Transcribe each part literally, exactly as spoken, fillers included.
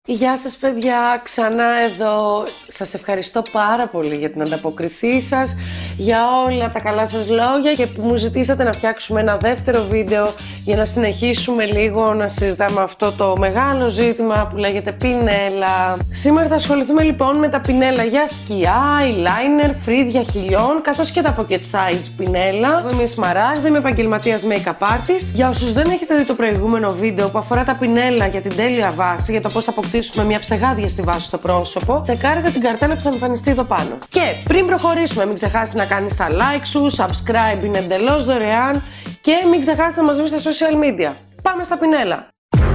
Γεια σας παιδιά, ξανά εδώ. Σας ευχαριστώ πάρα πολύ για την ανταπόκρισή σας, για όλα τα καλά σας λόγια και που μου ζητήσατε να φτιάξουμε ένα δεύτερο βίντεο για να συνεχίσουμε λίγο να συζητάμε αυτό το μεγάλο ζήτημα που λέγεται πινέλα. Σήμερα θα ασχοληθούμε λοιπόν με τα πινέλα για σκιά, eyeliner, φρύδια χιλιών, καθώς και τα pocket size πινέλα. Εγώ είμαι η Σμαράγδα, είμαι επαγγελματίας make-up artist. Για όσους δεν έχετε δει το προηγούμενο βίντεο που αφορά τα πινέλα για την τέλεια βάση, για το πώς θα αποκτήσουμε μια ψεγάδια στη βάση στο πρόσωπο, τσεκάρετε την καρτέλα που θα εμφανιστεί εδώ πάνω. Και πριν προχωρήσουμε, μην ξεχάσεις να κάνεις τα like σου, subscribe είναι εντελώς δωρεάν και μην ξεχάσεις να μας βρεις στα social media. Πάμε στα πινέλα!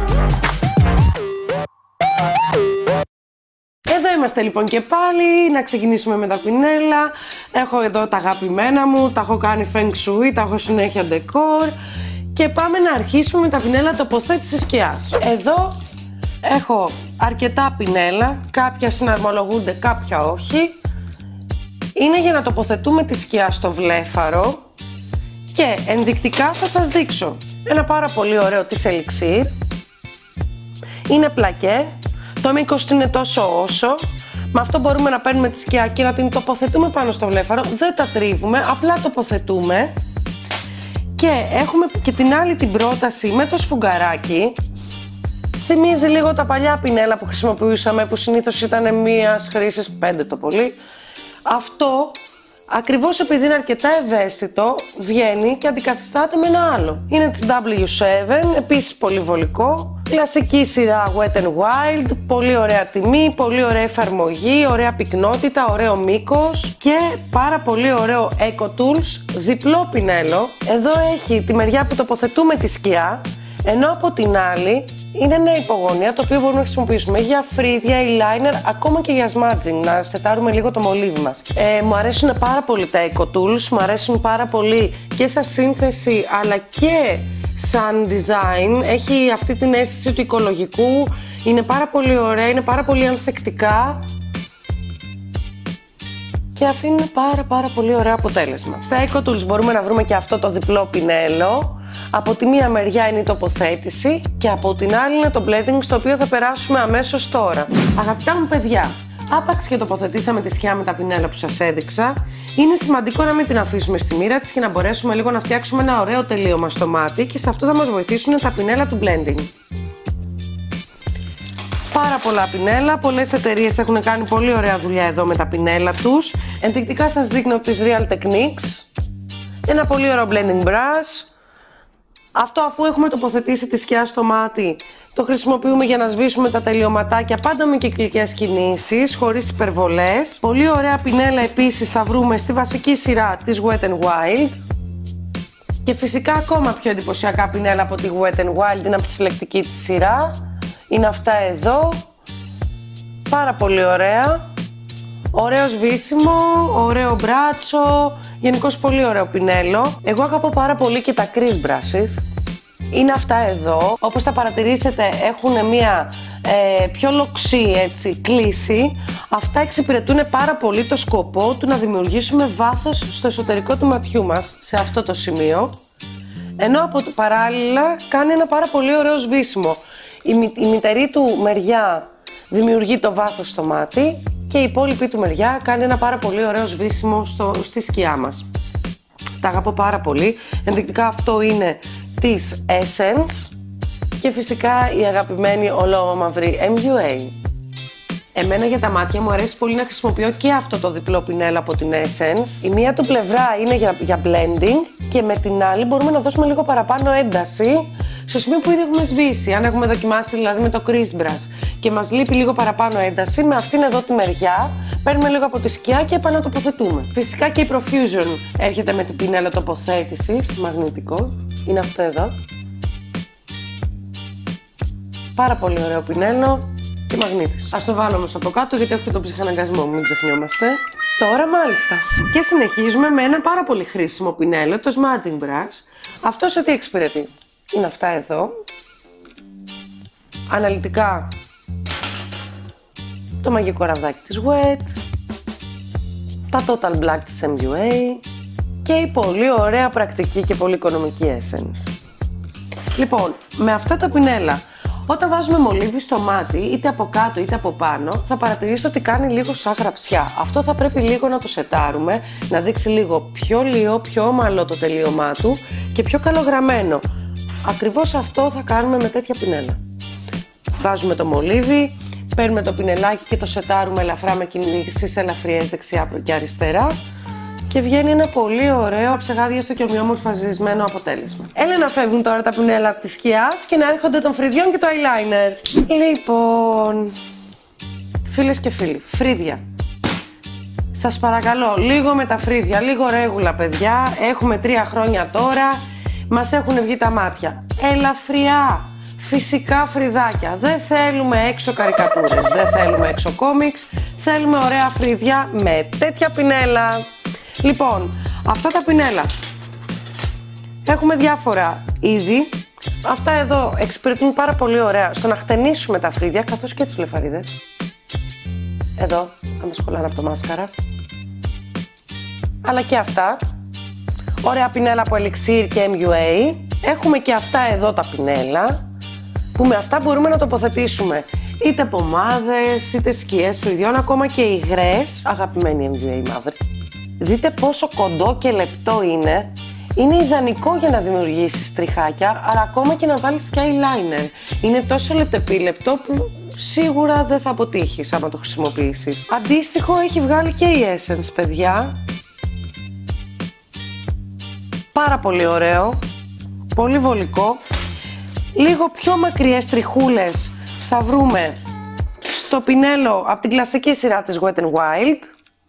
Εδώ είμαστε λοιπόν και πάλι, να ξεκινήσουμε με τα πινέλα. Έχω εδώ τα αγαπημένα μου, τα έχω κάνει feng shui, τα έχω συνέχεια decor. Και πάμε να αρχίσουμε με τα πινέλα τοποθέτησης σκιάς. Εδώ έχω αρκετά πινέλα, κάποια συναρμολογούνται, κάποια όχι. Είναι για να τοποθετούμε τη σκιά στο βλέφαρο. Και ενδεικτικά θα σας δείξω ένα πάρα πολύ ωραίο της Elixir. Είναι πλακέ, το μήκος του είναι τόσο όσο. Με αυτό μπορούμε να παίρνουμε τη σκιά και να την τοποθετούμε πάνω στο βλέφαρο. Δεν τα τρίβουμε, απλά τοποθετούμε. Και έχουμε και την άλλη την πρόταση με το σφουγγαράκι. Θυμίζει λίγο τα παλιά πινέλα που χρησιμοποιούσαμε, που συνήθως ήταν μίας χρήσης, πέντε το πολύ. Αυτό, ακριβώς επειδή είναι αρκετά ευαίσθητο, βγαίνει και αντικαθιστάται με ένα άλλο. Είναι της ντάμπλιου σέβεν, επίσης πολύ βολικό. Κλασική σειρά Wet n Wild, πολύ ωραία τιμή, πολύ ωραία εφαρμογή, ωραία πυκνότητα, ωραίο μήκος και πάρα πολύ ωραίο Eco Tools, διπλό πινέλο. Εδώ έχει τη μεριά που τοποθετούμε τη σκιά, ενώ από την άλλη είναι ένα υπογωνία το οποίο μπορούμε να χρησιμοποιήσουμε για φρύδια, eyeliner, ακόμα και για smudging, να σετάρουμε λίγο το μολύβι μας. Ε, μου αρέσουν πάρα πολύ τα Eco Tools, μου αρέσουν πάρα πολύ και σαν σύνθεση αλλά και σαν design. Έχει αυτή την αίσθηση του οικολογικού, είναι πάρα πολύ ωραία, είναι πάρα πολύ ανθεκτικά και αφήνουν πάρα πάρα πολύ ωραίο αποτέλεσμα. Στα Eco Tools μπορούμε να βρούμε και αυτό το διπλό πινέλο. Από τη μία μεριά είναι η τοποθέτηση και από την άλλη είναι το blending, στο οποίο θα περάσουμε αμέσως τώρα. Αγαπητά μου παιδιά, άπαξ και τοποθετήσαμε τη σκιά με τα πινέλα που σας έδειξα, είναι σημαντικό να μην την αφήσουμε στη μοίρα της και να μπορέσουμε λίγο να φτιάξουμε ένα ωραίο τελείωμα στο μάτι και σε αυτό θα μας βοηθήσουν τα πινέλα του blending. Πάρα πολλά πινέλα, πολλές εταιρείες έχουν κάνει πολύ ωραία δουλειά εδώ με τα πινέλα τους. Ενδεικτικά σας δείχνω τις Real Techniques, ένα πολύ ωραίο blending brush. Αυτό αφού έχουμε τοποθετήσει τη σκιά στο μάτι, το χρησιμοποιούμε για να σβήσουμε τα τελειωματάκια πάντα με κυκλικές κινήσεις, χωρίς υπερβολές. Πολύ ωραία πινέλα επίσης θα βρούμε στη βασική σειρά της Wet n Wild. Και φυσικά ακόμα πιο εντυπωσιακά πινέλα από τη Wet n Wild είναι από τη συλλεκτική της σειρά. Είναι αυτά εδώ. Πάρα πολύ ωραία. Ωραίο σβήσιμο, ωραίο μπράτσο, γενικώς πολύ ωραίο πινέλο. Εγώ αγαπώ πάρα πολύ και τα crease brushes. Είναι αυτά εδώ, όπως θα παρατηρήσετε έχουν μια ε, πιο λοξή έτσι, κλίση. Αυτά εξυπηρετούν πάρα πολύ το σκοπό του να δημιουργήσουμε βάθος στο εσωτερικό του ματιού μας, σε αυτό το σημείο. Ενώ από το παράλληλα κάνει ένα πάρα πολύ ωραίο σβήσιμο. Η, η μητερή του μεριά δημιουργεί το βάθος στο μάτι και η υπόλοιπη του μεριά κάνει ένα πάρα πολύ ωραίο σβήσιμο στο, στη σκιά μας. Τα αγαπώ πάρα πολύ. Ενδεικτικά αυτό είναι της Essence και φυσικά η αγαπημένη ολόμαυρη εμ γιου έι. Εμένα για τα μάτια μου αρέσει πολύ να χρησιμοποιώ και αυτό το διπλό πινέλο από την Essence. Η μία του πλευρά είναι για, για blending και με την άλλη μπορούμε να δώσουμε λίγο παραπάνω ένταση στο σημείο που ήδη έχουμε σβήσει. Αν έχουμε δοκιμάσει δηλαδή με το crease brush και μας λείπει λίγο παραπάνω ένταση, με αυτήν εδώ τη μεριά παίρνουμε λίγο από τη σκιά και επανατοποθετούμε. Φυσικά και η Profusion έρχεται με την πινέλα τοποθέτησης, μαγνητικό, είναι αυτό εδώ. Πάρα πολύ ωραίο πινέλο και μαγνήτης. Ας το βάλω όμως από κάτω γιατί έχω και τον ψυχαναγκασμό μου, μην ξεχνιόμαστε. Τώρα μάλιστα. Και συνεχίζουμε με ένα πάρα πολύ χρήσιμο πινέλο, το smudging brush. Αυτό σε τι εξυπηρετεί? Είναι αυτά εδώ. Αναλυτικά το μαγικό ραβδάκι της Wet, τα Total Black της εμ γιου έι και η πολύ ωραία πρακτική και πολύ οικονομική Essence. Λοιπόν, με αυτά τα πινέλα Όταν βάζουμε μολύβι στο μάτι, είτε από κάτω είτε από πάνω, θα παρατηρήσετε ότι κάνει λίγο σαν γραψιά. Αυτό θα πρέπει λίγο να το σετάρουμε, να δείξει λίγο πιο λιό, πιο ομαλό το τελείωμά του και πιο καλογραμμένο. Ακριβώς αυτό θα κάνουμε με τέτοια πινέλα. Βάζουμε το μολύβι, παίρνουμε το πινελάκι και το σετάρουμε ελαφρά με κινήσεις ελαφριές δεξιά και αριστερά και βγαίνει ένα πολύ ωραίο, αψεγάδιαστο και ομοιόμορφα ζυσμένο αποτέλεσμα. Έλα να φεύγουν τώρα τα πινέλα από τη σκιά και να έρχονται των φρυδιών και το eyeliner. Λοιπόν, φίλες και φίλοι, φρύδια. Σας παρακαλώ, λίγο με τα φρύδια, λίγο ρέγουλα παιδιά. Έχουμε τρία χρόνια τώρα, μας έχουν βγει τα μάτια. Ελαφριά, φυσικά φρυδάκια. Δεν θέλουμε έξω καρικατούρες, δεν θέλουμε έξω κόμιξ. Θέλουμε ωραία φρύδια με τέτοια πινέλα. Λοιπόν, αυτά τα πινέλα έχουμε διάφορα είδη. Αυτά εδώ εξυπηρετούν πάρα πολύ ωραία στο να χτενίσουμε τα φρύδια, καθώς και τις βλεφαρίδες. Εδώ, θα με σκολάνε από το μάσκαρα. Αλλά και αυτά. Ωραία πινέλα από Elixir και εμ γιου έι. Έχουμε και αυτά εδώ τα πινέλα, που με αυτά μπορούμε να τοποθετήσουμε είτε πομάδες, είτε σκιές φρυδιών, ακόμα και υγρές. Αγαπημένη εμ γιου έι μαύρη. Δείτε πόσο κοντό και λεπτό είναι. Είναι ιδανικό για να δημιουργήσεις τριχάκια, αλλά ακόμα και να βάλεις και eyeliner. Είναι τόσο λεπτεπίλεπτο που σίγουρα δεν θα αποτύχεις άμα το χρησιμοποιήσεις. Αντίστοιχο έχει βγάλει και η Essence, παιδιά. Πάρα πολύ ωραίο, πολύ βολικό. Λίγο πιο μακριές τριχούλες θα βρούμε στο πινέλο από την κλασική σειρά της Wet n Wild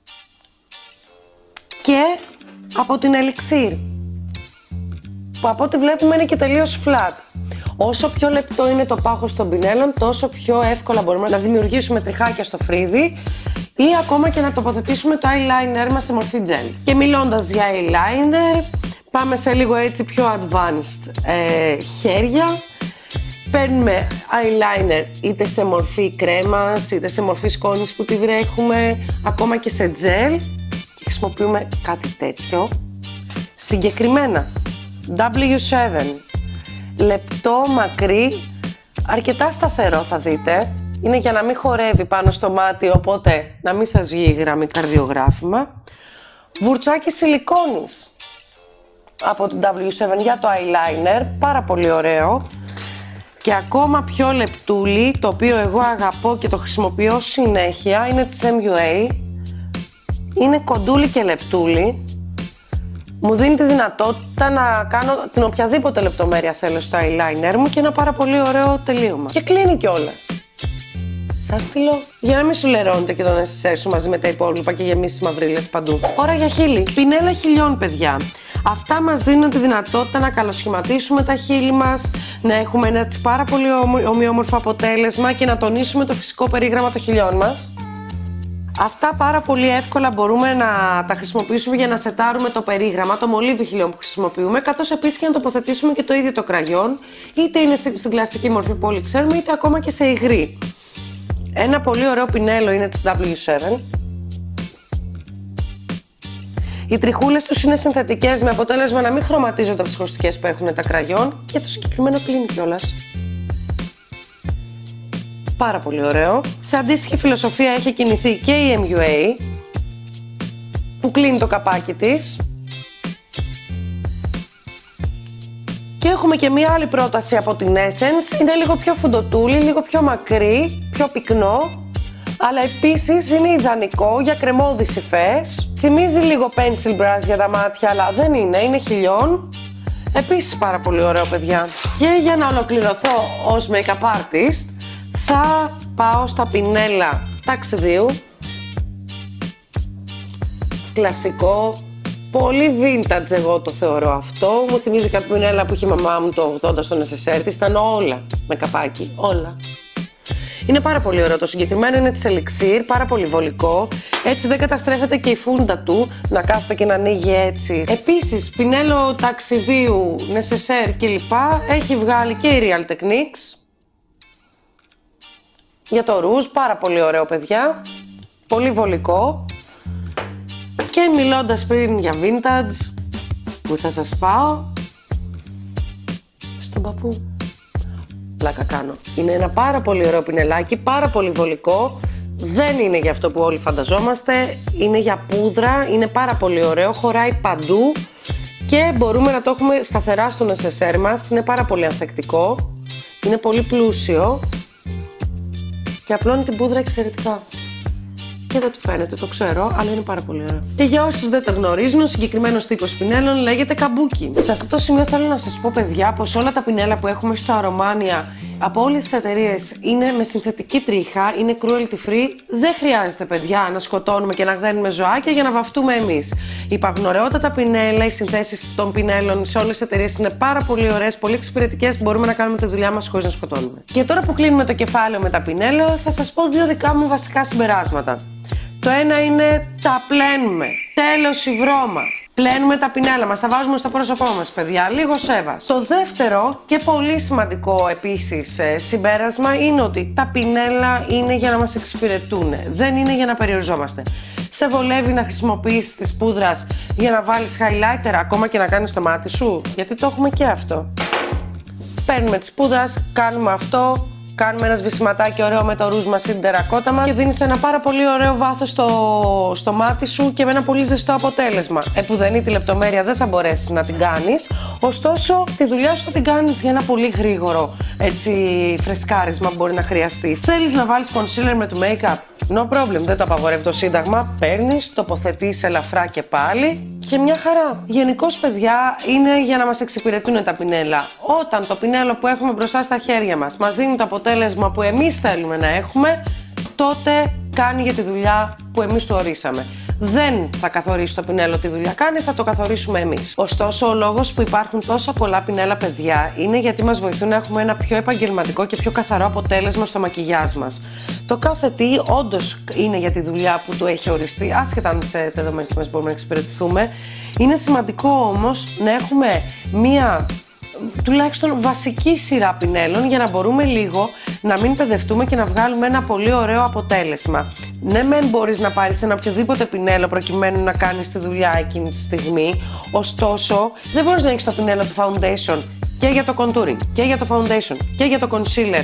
και από την Elixir, που από ό,τι βλέπουμε είναι και τελείως flat. Όσο πιο λεπτό είναι το πάχος των πινέλων, τόσο πιο εύκολα μπορούμε να δημιουργήσουμε τριχάκια στο φρύδι ή ακόμα και να τοποθετήσουμε το eyeliner μας σε μορφή gel. Και μιλώντας για eyeliner, πάμε σε λίγο έτσι πιο advanced ε, χέρια. Παίρνουμε eyeliner είτε σε μορφή κρέμας, είτε σε μορφή σκόνης που τη βρέχουμε, ακόμα και σε gel. Και χρησιμοποιούμε κάτι τέτοιο. Συγκεκριμένα ντάμπλιου σέβεν. Λεπτό, μακρύ, αρκετά σταθερό θα δείτε. Είναι για να μην χορεύει πάνω στο μάτι, οπότε να μην σας βγει η γραμμή καρδιογράφημα. Βουρτσάκι σιλικόνης από την ντάμπλιου σέβεν για το eyeliner, πάρα πολύ ωραίο. Και ακόμα πιο λεπτούλι, το οποίο εγώ αγαπώ και το χρησιμοποιώ συνέχεια, είναι της εμ γιου έι. Είναι κοντούλι και λεπτούλι. Μου δίνει τη δυνατότητα να κάνω την οποιαδήποτε λεπτομέρεια θέλω στο eyeliner μου και ένα πάρα πολύ ωραίο τελείωμα. Και κλείνει κιόλας. Σας στείλω για να μην σου λερώνετε και τον νεσεσέρ σου μαζί με τα υπόλοιπα και γεμίσεις μαυρίλες παντού. Ώρα για χείλη. Πινέλα χιλιών, παιδιά. Αυτά μας δίνουν τη δυνατότητα να καλοσχηματίσουμε τα χείλη μας, να έχουμε ένα πάρα πολύ ομοιόμορφο αποτέλεσμα και να τονίσουμε το φυσικό περίγραμμα των χιλιών μας. Αυτά πάρα πολύ εύκολα μπορούμε να τα χρησιμοποιήσουμε για να σετάρουμε το περίγραμμα, το μολύβι χιλιών που χρησιμοποιούμε, καθώς επίσης και να τοποθετήσουμε και το ίδιο το κραγιόν, είτε είναι στην κλασική μορφή που όλοι ξέρουμε, είτε ακόμα και σε υγρή. Ένα πολύ ωραίο πινέλο είναι της ντάμπλιου σέβεν. Οι τριχούλες τους είναι συνθετικές, με αποτέλεσμα να μην χρωματίζονται από τις χρωστικές που έχουν τα κραγιόν, και το συγκεκριμένο κλείνει κιόλας. Πάρα πολύ ωραίο. Σε αντίστοιχη φιλοσοφία έχει κινηθεί και η εμ γιου έι, που κλείνει το καπάκι της. Και έχουμε και μία άλλη πρόταση από την Essence. Είναι λίγο πιο φουντοτούλη, λίγο πιο μακρύ, πιο πυκνό, αλλά επίσης είναι ιδανικό για κρεμώδεις υφές. Θυμίζει λίγο pencil brush για τα μάτια, αλλά δεν είναι, είναι χιλιών. Επίσης πάρα πολύ ωραίο, παιδιά. Και για να ολοκληρωθώ ως make-up artist, θα πάω στα πινέλα ταξιδίου. Κλασικό, πολύ vintage εγώ το θεωρώ αυτό. Μου θυμίζει κάποια πινέλα που είχε η μαμά μου το ογδόντα στο νεσεσέρ της. Ήταν όλα με καπάκι, όλα. Είναι πάρα πολύ ωραίο το συγκεκριμένο, είναι της Elixir, πάρα πολύ βολικό. Έτσι δεν καταστρέφεται και η φούντα του, να κάθεται και να ανοίγει έτσι. Επίσης, πινέλο ταξιδίου, νεσεσέρ κλπ. Έχει βγάλει και η Real Techniques. Για το ρούζ, πάρα πολύ ωραίο, παιδιά. Πολύ βολικό. Και μιλώντας πριν για vintage, που θα σας πάω στον παππού. Πλάκα κάνω. Είναι ένα πάρα πολύ ωραίο πινελάκι, πάρα πολύ βολικό. Δεν είναι για αυτό που όλοι φανταζόμαστε. Είναι για πούδρα, είναι πάρα πολύ ωραίο, χωράει παντού και μπορούμε να το έχουμε σταθερά στον ες ες αρ μας. Είναι πάρα πολύ ανθεκτικό, είναι πολύ πλούσιο και απλώνει την πούδρα εξαιρετικά. Και δεν του φαίνεται, το ξέρω, αλλά είναι πάρα πολύ ωραίο. Και για όσους δεν το γνωρίζουν, ο συγκεκριμένος τύπος πινέλων λέγεται καμπούκι. Σε αυτό το σημείο θέλω να σας πω, παιδιά, πως όλα τα πινέλα που έχουμε στο Αρομάνια από όλες τις εταιρείες είναι με συνθετική τρίχα, είναι cruelty free. Δεν χρειάζεται, παιδιά, να σκοτώνουμε και να γδένουμε ζωάκια για να βαφτούμε εμείς. Υπάρχουν ωραιότατα πινέλα, οι συνθέσεις των πινέλων σε όλες τις εταιρείες είναι πάρα πολύ ωραίες, πολύ εξυπηρετικές. Μπορούμε να κάνουμε τη δουλειά μας χωρίς να σκοτώνουμε. Και τώρα που κλείνουμε το κεφάλαιο με τα πινέλα, θα σας πω δύο δικά μου βασικά συμπεράσματα. Το ένα είναι τα πλένουμε. Τέλος η βρώμα. Πλένουμε τα πινέλα μας, τα βάζουμε στο πρόσωπό μας, παιδιά. Λίγο σέβας. Το δεύτερο και πολύ σημαντικό επίσης συμπέρασμα είναι ότι τα πινέλα είναι για να μας εξυπηρετούν. Δεν είναι για να περιοριζόμαστε. Σε βολεύει να χρησιμοποιήσεις τις πούδρας για να βάλεις highlighter ακόμα και να κάνεις το μάτι σου? Γιατί το έχουμε και αυτό. Παίρνουμε τις πούδρας, κάνουμε αυτό. Κάνουμε ένα σβησιματάκι ωραίο με το ρούζ μας ή την τερακότα μας και δίνεις ένα πάρα πολύ ωραίο βάθος στο, στο μάτι σου και με ένα πολύ ζεστό αποτέλεσμα. Επουδενή τη λεπτομέρεια δεν θα μπορέσεις να την κάνεις, ωστόσο τη δουλειά σου θα την κάνεις για ένα πολύ γρήγορο έτσι, φρεσκάρισμα που μπορεί να χρειαστείς. Θέλεις να βάλεις concealer με το make-up? No problem, δεν το απαγορεύει το Σύνταγμα. Παίρνεις, τοποθετείς ελαφρά και πάλι και μια χαρά. Γενικώς, παιδιά, είναι για να μας εξυπηρετούν τα πινέλα. Όταν το πινέλο που έχουμε μπροστά στα χέρια μας μας δίνει το αποτέλεσμα που εμείς θέλουμε να έχουμε, τότε κάνει για τη δουλειά που εμείς του ορίσαμε. Δεν θα καθορίσει το πινέλο τι δουλειά κάνει, θα το καθορίσουμε εμείς. Ωστόσο, ο λόγος που υπάρχουν τόσα πολλά πινέλα, παιδιά, είναι γιατί μας βοηθούν να έχουμε ένα πιο επαγγελματικό και πιο καθαρό αποτέλεσμα στο μακιγιάζ μας. Το κάθε τι όντως είναι για τη δουλειά που του έχει οριστεί, άσχετα αν σε δεδομένες τιμές μπορούμε να εξυπηρετηθούμε. Είναι σημαντικό όμως να έχουμε μία τουλάχιστον βασική σειρά πινέλων για να μπορούμε λίγο να μην παιδευτούμε και να βγάλουμε ένα πολύ ωραίο αποτέλεσμα. Ναι, μεν μπορείς να πάρεις ένα οποιοδήποτε πινέλο προκειμένου να κάνεις τη δουλειά εκείνη τη στιγμή, ωστόσο δεν μπορείς να έχεις το πινέλο του foundation και για το contouring και για το foundation και για το concealer.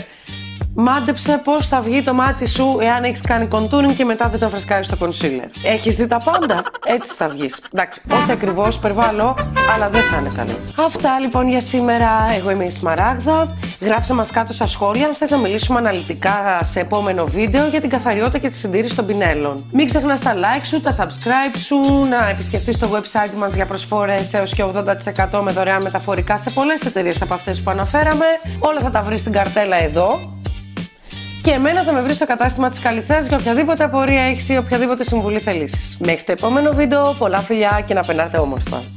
Μάντεψε πώς θα βγει το μάτι σου εάν έχεις κάνει contouring και μετά θες να φρεσκάρεις το concealer. Έχεις δει τα πάντα? Έτσι θα βγεις. Εντάξει, όχι ακριβώς, υπερβάλλω, αλλά δεν θα είναι καλό. Αυτά λοιπόν για σήμερα. Εγώ είμαι η Σμαράγδα. Γράψε μας κάτω στα σχόλια αν θες να μιλήσουμε αναλυτικά σε επόμενο βίντεο για την καθαριότητα και τη συντήρηση των πινέλων. Μην ξεχνάς τα like σου, τα subscribe σου, να επισκεφτείς το website μας για προσφορές έως και ογδόντα τοις εκατό με δωρεάν μεταφορικά σε πολλές εταιρείες από αυτές που αναφέραμε. Όλα θα τα βρεις στην καρτέλα εδώ. Και εμένα θα με βρεις στο κατάστημα της Καλυθέας για οποιαδήποτε απορία έχεις ή οποιαδήποτε συμβουλή θελήσεις. Μέχρι το επόμενο βίντεο, πολλά φιλιά και να περνάτε όμορφα.